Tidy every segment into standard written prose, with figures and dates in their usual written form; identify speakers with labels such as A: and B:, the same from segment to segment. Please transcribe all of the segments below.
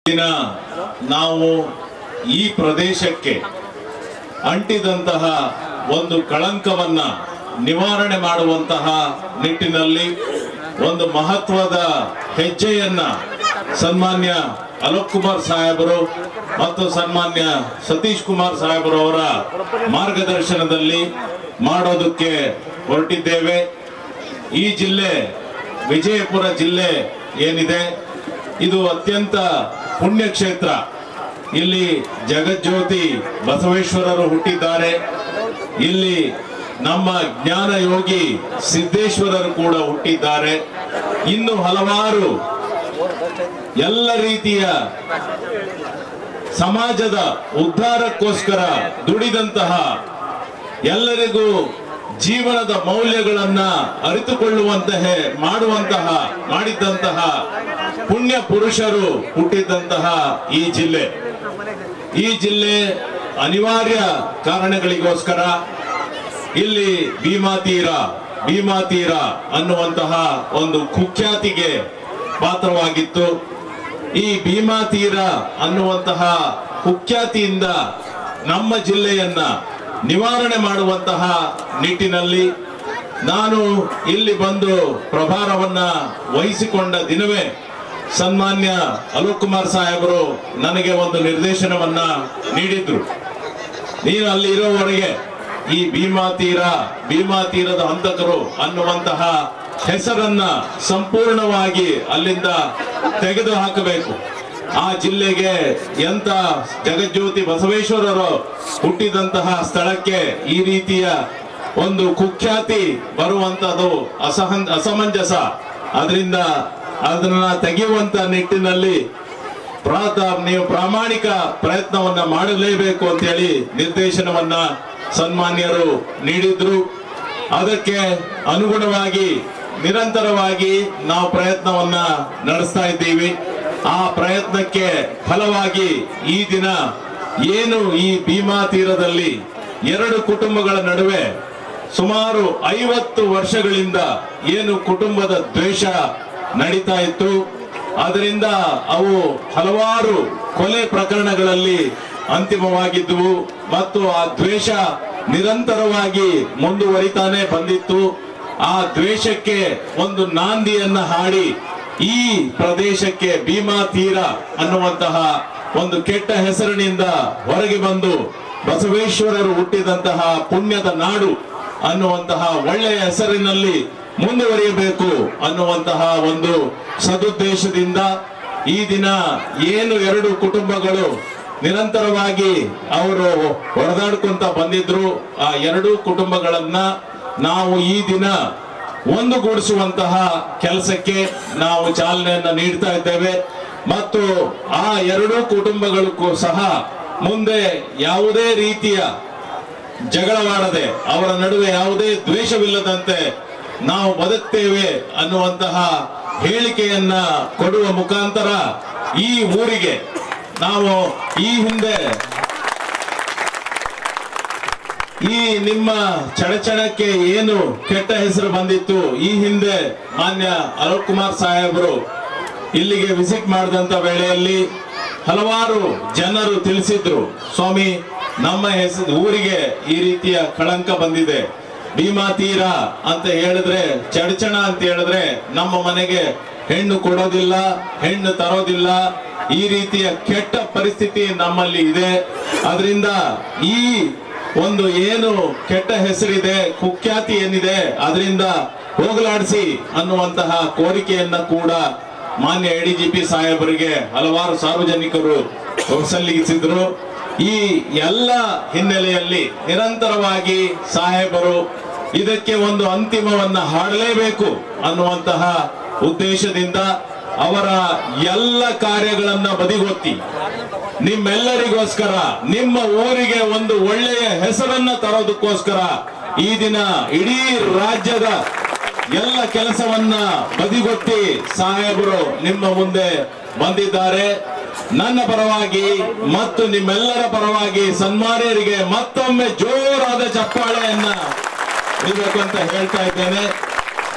A: ದಿನ ನಾವು ಈ ಪ್ರದೇಶಕ್ಕೆ ಅಂಟಿದಂತಹ ಒಂದು ಕಳಂಕವನ್ನ ನಿವಾರಣೆ ಮಾಡುವಂತಹ ನಿಟ್ಟಿನಲ್ಲಿ ಒಂದು ಮಹತ್ವದ ಹೆಜ್ಜೆಯನ್ನ ಸನ್ಮಾನ್ಯ ಅಲೋಕ್ ಕುಮಾರ್ ಸಾಹೇಬರು ಮತ್ತು ಸನ್ಮಾನ್ಯ ಸತೀಶ್ ಕುಮಾರ್ ಸಾಹೇಬರು ಅವರ ಮಾರ್ಗದರ್ಶನದಲ್ಲಿ ಮಾಡೋದಕ್ಕೆ ಹೊರಟಿದ್ದೇವೆ. ಈ ಜಿಲ್ಲೆ ವಿಜಯಪುರ ಜಿಲ್ಲೆ ಏನಿದೆ ಇದು ಅತ್ಯಂತ ಪುಣ್ಯಕ್ಷೇತ್ರ. ಇಲ್ಲಿ ಜಗಜ್ಯೋತಿ ಬಸವೇಶ್ವರರು ಹುಟ್ಟಿದ್ದಾರೆ. ಇಲ್ಲಿ ನಮ್ಮ ಜ್ಞಾನ ಯೋಗಿ ಸಿದ್ದೇಶ್ವರರು ಕೂಡ ಹುಟ್ಟಿದ್ದಾರೆ. ಇನ್ನು ಹಲವಾರು ಎಲ್ಲ ರೀತಿಯ ಸಮಾಜದ ಉದ್ಧಾರಕ್ಕೋಸ್ಕರ ದುಡಿದಂತಹ ಎಲ್ಲರಿಗೂ ಜೀವನದ ಮೌಲ್ಯಗಳನ್ನ ಅರಿತುಕೊಳ್ಳುವಂತಹ ಮಾಡಿದಂತಹ ಪುಣ್ಯ ಪುರುಷರು ಹುಟ್ಟಿದಂತಹ ಈ ಜಿಲ್ಲೆ ಅನಿವಾರ್ಯ ಕಾರಣಗಳಿಗೋಸ್ಕರ ಇಲ್ಲಿ ಭೀಮಾ ತೀರ ಅನ್ನುವಂತಹ ಒಂದು ಕುಖ್ಯಾತಿಗೆ ಪಾತ್ರವಾಗಿತ್ತು. ಈ ಭೀಮಾ ತೀರ ಅನ್ನುವಂತಹ ಕುಖ್ಯಾತಿಯಿಂದ ನಮ್ಮ ಜಿಲ್ಲೆಯನ್ನ ನಿವಾರಣೆ ಮಾಡುವಂತಹ ನಿಟ್ಟಿನಲ್ಲಿ ನಾನು ಇಲ್ಲಿ ಬಂದು ಪ್ರಭಾರವನ್ನ ವಹಿಸಿಕೊಂಡ ದಿನವೇ ಸನ್ಮಾನ್ಯ ಅಲೋಕ್ ಕುಮಾರ್ ಸಾಹೇಬರು ನನಗೆ ಒಂದು ನಿರ್ದೇಶನವನ್ನ ನೀಡಿದ್ರು. ನೀನು ಅಲ್ಲಿ ಇರೋವರೆಗೆ ಈ ಭೀಮಾ ತೀರದ ಹಂತಕರು ಅನ್ನುವಂತಹ ಹೆಸರನ್ನ ಸಂಪೂರ್ಣವಾಗಿ ಅಲ್ಲಿಂದ ತೆಗೆದು ಹಾಕಬೇಕು. ಆ ಜಿಲ್ಲೆಗೆ ಎಂತ ಜಗಜ್ಯೋತಿ ಬಸವೇಶ್ವರರು ಹುಟ್ಟಿದಂತಹ ಸ್ಥಳಕ್ಕೆ ಈ ರೀತಿಯ ಒಂದು ಕುಖ್ಯಾತಿ ಬರುವಂತದ್ದು ಅಸಮಂಜಸ. ಅದರಿಂದ ಅದನ್ನ ತೆಗೆಯುವಂತ ನಿಟ್ಟಿನಲ್ಲಿ ನೀವು ಪ್ರಾಮಾಣಿಕ ಪ್ರಯತ್ನವನ್ನ ಮಾಡಲೇಬೇಕು ಅಂತ ಹೇಳಿ ನಿರ್ದೇಶನವನ್ನ ಸನ್ಮಾನ್ಯರು ನೀಡಿದ್ರು. ಅದಕ್ಕೆ ಅನುಗುಣವಾಗಿ ನಿರಂತರವಾಗಿ ನಾವು ಪ್ರಯತ್ನವನ್ನ ನಡೆಸ್ತಾ ಇದ್ದೀವಿ. ಆ ಪ್ರಯತ್ನಕ್ಕೆ ಫಲವಾಗಿ ಈ ದಿನ ಏನು ಈ ಭೀಮಾ ತೀರದಲ್ಲಿ ಎರಡು ಕುಟುಂಬಗಳ ನಡುವೆ ಸುಮಾರು 50 ವರ್ಷಗಳಿಂದ ಏನು ಕುಟುಂಬದ ದ್ವೇಷ ನಡೀತಾ ಇತ್ತು, ಅದರಿಂದ ಅವು ಹಲವಾರು ಕೊಲೆ ಪ್ರಕರಣಗಳಲ್ಲಿ ಅಂತಿಮವಾಗಿದ್ದವು ಮತ್ತು ಆ ದ್ವೇಷ ನಿರಂತರವಾಗಿ ಮುಂದುವರಿತಾನೆ ಬಂದಿತ್ತು. ಆ ದ್ವೇಷಕ್ಕೆ ಒಂದು ನಾಂದಿಯನ್ನ ಹಾಡಿ ಈ ಪ್ರದೇಶಕ್ಕೆ ಭೀಮಾ ತೀರ ಅನ್ನುವಂತಹ ಒಂದು ಕೆಟ್ಟ ಹೆಸರಿನಿಂದ ಹೊರಗೆ ಬಂದು ಬಸವೇಶ್ವರರು ಹುಟ್ಟಿದಂತಹ ಪುಣ್ಯದ ನಾಡು ಅನ್ನುವಂತಹ ಒಳ್ಳೆಯ ಹೆಸರಿನಲ್ಲಿ ಮುಂದುವರಿಯಬೇಕು ಅನ್ನುವಂತಹ ಒಂದು ಸದುದ್ದೇಶದಿಂದ ಈ ದಿನ ಏನು ಎರಡು ಕುಟುಂಬಗಳು ನಿರಂತರವಾಗಿ ಅವರು ಹೊಡೆದಾಡ್ಕೊಂತ ಬಂದಿದ್ರು, ಆ ಎರಡೂ ಕುಟುಂಬಗಳನ್ನ ನಾವು ಈ ದಿನ ಒಂದುಗೂಡಿಸುವಂತಹ ಕೆಲಸಕ್ಕೆ ನಾವು ಚಾಲನೆಯನ್ನ ನೀಡ್ತಾ ಇದ್ದೇವೆ. ಮತ್ತು ಆ ಎರಡೂ ಕುಟುಂಬಗಳಿಗೂ ಸಹ ಮುಂದೆ ಯಾವುದೇ ರೀತಿಯ ಜಗಳವಾಡದೆ ಅವರ ನಡುವೆ ಯಾವುದೇ ದ್ವೇಷವಿಲ್ಲದಂತೆ ನಾವು ಬದುಕ್ತೇವೆ ಅನ್ನುವಂತಹ ಹೇಳಿಕೆಯನ್ನ ಕೊಡುವ ಮುಖಾಂತರ ಈ ಊರಿಗೆ ನಾವು ಈ ಹಿಂದೆ ಈ ನಿಮ್ಮ ಚಡಚಣಕ್ಕೆ ಏನು ಕೆಟ್ಟ ಹೆಸರು ಬಂದಿತ್ತು, ಈ ಹಿಂದೆ ಮಾನ್ಯ ಅಲೋಕ್ ಕುಮಾರ್ ಸಾಹೇಬರು ಇಲ್ಲಿಗೆ ವಿಸಿಟ್ ಮಾಡಿದಂತ ವೇಳೆಯಲ್ಲಿ ಹಲವಾರು ಜನರು ತಿಳಿಸಿದ್ರು, ಸ್ವಾಮಿ ನಮ್ಮ ಊರಿಗೆ ಈ ರೀತಿಯ ಕಳಂಕ ಬಂದಿದೆ. ಭೀಮಾ ತೀರ ಅಂತ ಹೇಳಿದ್ರೆ, ಚಡಚಣ ಅಂತ ಹೇಳಿದ್ರೆ ನಮ್ಮ ಮನೆಗೆ ಹೆಣ್ಣು ಕೊಡೋದಿಲ್ಲ, ಹೆಣ್ಣು ತರೋದಿಲ್ಲ, ಈ ರೀತಿಯ ಕೆಟ್ಟ ಪರಿಸ್ಥಿತಿ ನಮ್ಮಲ್ಲಿ ಇದೆ. ಅದರಿಂದ ಈ ಒಂದು ಏನು ಕೆಟ್ಟ ಹೆಸರಿದೆ, ಕುಖ್ಯಾತಿ ಏನಿದೆ, ಅದರಿಂದ ಹೋಗಲಾಡಿಸಿ ಅನ್ನುವಂತಹ ಕೋರಿಕೆಯನ್ನ ಕೂಡ ಮಾನ್ಯ ಎಡಿಜಿಪಿ ಸಾಹೇಬರಿಗೆ ಹಲವಾರು ಸಾರ್ವಜನಿಕರು ಸಲ್ಲಿಸಿದ್ರು. ಈ ಎಲ್ಲ ಹಿನ್ನೆಲೆಯಲ್ಲಿ ನಿರಂತರವಾಗಿ ಸಾಹೇಬರು ಇದಕ್ಕೆ ಒಂದು ಅಂತಿಮವನ್ನ ಹಾಡಲೇಬೇಕು ಅನ್ನುವಂತಹ ಉದ್ದೇಶದಿಂದ ಅವರ ಎಲ್ಲ ಕಾರ್ಯಗಳನ್ನ ಬದಿಗೊತ್ತಿ ನಿಮ್ಮೆಲ್ಲರಿಗೋಸ್ಕರ, ನಿಮ್ಮ ಊರಿಗೆ ಒಂದು ಒಳ್ಳೆಯ ಹೆಸರನ್ನ ತರೋದಕ್ಕೋಸ್ಕರ ಈ ದಿನ ಇಡೀ ರಾಜ್ಯದ ಎಲ್ಲ ಕೆಲಸವನ್ನ ಬದಿಗೊತ್ತಿ ಸಾಹೇಬರು ನಿಮ್ಮ ಮುಂದೆ ಬಂದಿದ್ದಾರೆ. ನನ್ನ ಪರವಾಗಿ ಮತ್ತು ನಿಮ್ಮೆಲ್ಲರ ಪರವಾಗಿ ಸನ್ಮಾನ್ಯರಿಗೆ ಮತ್ತೊಮ್ಮೆ ಜೋರಾದ ಚಪ್ಪಾಳೆಯನ್ನ ನೀಡಬೇಕು ಅಂತ ಹೇಳ್ತಾ ಇದ್ದೇನೆ.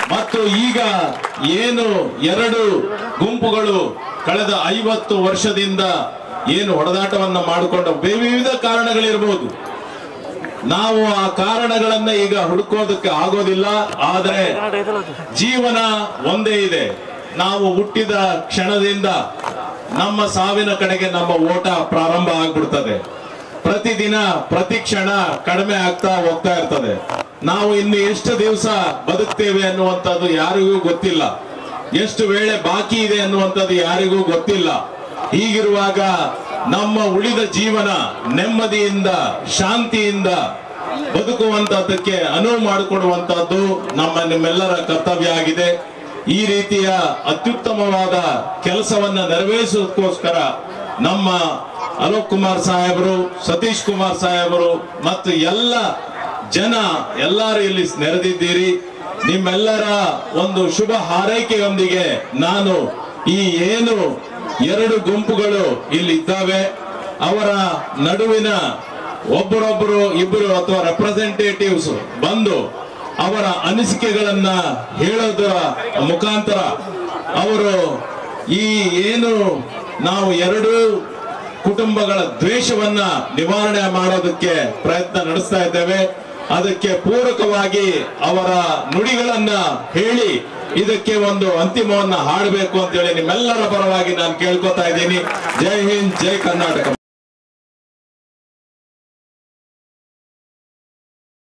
A: ಮತ್ತು ಈಗ ಏನು ಎರಡು ಗುಂಪುಗಳು ಕಳೆದ 50 ವರ್ಷದಿಂದ ಏನು ಹೊಡೆದಾಟವನ್ನ ಮಾಡಿಕೊಂಡು ವಿವಿಧ ಕಾರಣಗಳಿರಬಹುದು. ನಾವು ಆ ಕಾರಣಗಳನ್ನ ಈಗ ಹುಡುಕೋದಕ್ಕೆ ಆಗೋದಿಲ್ಲ. ಆದರೆ ಜೀವನ ಒಂದೇ ಇದೆ. ನಾವು ಹುಟ್ಟಿದ ಕ್ಷಣದಿಂದ ನಮ್ಮ ಸಾವಿನ ಕಡೆಗೆ ನಮ್ಮ ಓಟ ಪ್ರಾರಂಭ ಆಗ್ಬಿಡ್ತದೆ. ಪ್ರತಿದಿನ ಪ್ರತಿ ಕ್ಷಣ ಕಡಿಮೆ ಆಗ್ತಾ ಹೋಗ್ತಾ ಇರ್ತದೆ. ನಾವು ಇನ್ನು ಎಷ್ಟು ದಿವಸ ಬದುಕ್ತೇವೆ ಅನ್ನುವಂಥದ್ದು ಯಾರಿಗೂ ಗೊತ್ತಿಲ್ಲ. ಎಷ್ಟು ವೇಳೆ ಬಾಕಿ ಇದೆ ಅನ್ನುವಂಥದ್ದು ಯಾರಿಗೂ ಗೊತ್ತಿಲ್ಲ. ಹೀಗಿರುವಾಗ ನಮ್ಮ ಉಳಿದ ಜೀವನ ನೆಮ್ಮದಿಯಿಂದ ಶಾಂತಿಯಿಂದ ಬದುಕುವಂತದ್ದಕ್ಕೆ ಅನುವು ಮಾಡಿಕೊಡುವಂತದ್ದು ನಿಮ್ಮೆಲ್ಲರ ಕರ್ತವ್ಯ ಆಗಿದೆ. ಈ ರೀತಿಯ ಅತ್ಯುತ್ತಮವಾದ ಕೆಲಸವನ್ನ ನೆರವೇರಿಸೋದಕ್ಕೋಸ್ಕರ ನಮ್ಮ ಅಲೋಕ್ ಕುಮಾರ್ ಸಾಹೇಬರು, ಸತೀಶ್ ಕುಮಾರ್ ಸಾಹೇಬರು ಮತ್ತು ಎಲ್ಲ ಜನ ಎಲ್ಲರೂ ಇಲ್ಲಿ ನೆರೆದಿದ್ದೀರಿ. ನಿಮ್ಮೆಲ್ಲರ ಒಂದು ಶುಭ ಹಾರೈಕೆಯೊಂದಿಗೆ ನಾನು ಈ ಏನು ಎರಡು ಗುಂಪುಗಳು ಇಲ್ಲಿ ಇದ್ದಾವೆ ಅವರ ನಡುವಿನ ಒಬ್ಬರೊಬ್ಬರು ಇಬ್ಬರು ಅಥವಾ ರೆಪ್ರೆಸೆಂಟೇಟಿವ್ಸ್ ಬಂದು ಅವರ ಅನಿಸಿಕೆಗಳನ್ನ ಹೇಳೋದರ ಮುಖಾಂತರ ಅವರು ಈ ಏನು ನಾವು ಎರಡು ಕುಟುಂಬಗಳ ದ್ವೇಷವನ್ನ ನಿವಾರಣೆ ಮಾಡೋದಕ್ಕೆ ಪ್ರಯತ್ನ ನಡೆಸ್ತಾ ಇದ್ದೇವೆ. ಅದಕ್ಕೆ ಪೂರಕವಾಗಿ ಅವರ ನುಡಿಗಳನ್ನ ಹೇಳಿ ಇದಕ್ಕೆ ಒಂದು ಅಂತಿಮವನ್ನ ಹಾಡಬೇಕು ಅಂತೇಳಿ ನಿಮ್ಮೆಲ್ಲರ ಪರವಾಗಿ ನಾನು ಕೇಳ್ಕೊತಾ ಇದ್ದೀನಿ. ಜೈ ಹಿಂದ್, ಜೈ ಕರ್ನಾಟಕ.